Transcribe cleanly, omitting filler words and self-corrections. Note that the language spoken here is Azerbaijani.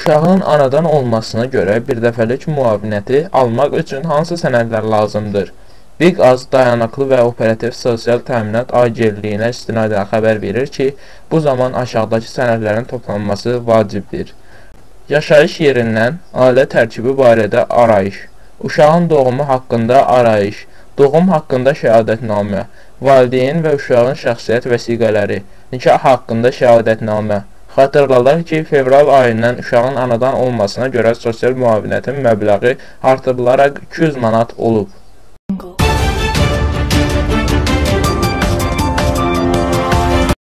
Uşağın anadan olmasına görə birdəfəlik müavinəti almaq üçün hansı sənədlər lazımdır? BİQ dayanıqlı və operativ sosial təminat agirliyinə istinadən xəbər verir ki, bu zaman aşağıdakı sənədlərin toplanması vacibdir. Yaşayış yerindən ailə tərkibi barədə arayış, uşağın doğumu haqqında arayış, doğum haqqında şəhadətnamə, valideyn və uşağın şəxsiyyət vəsiqələri, nikah haqqında şəhadətnamə. Xatırladaq ki, fevral ayından uşağın anadan olmasına görə sosial müavinətin məbləği artırılaraq 200 manat olub.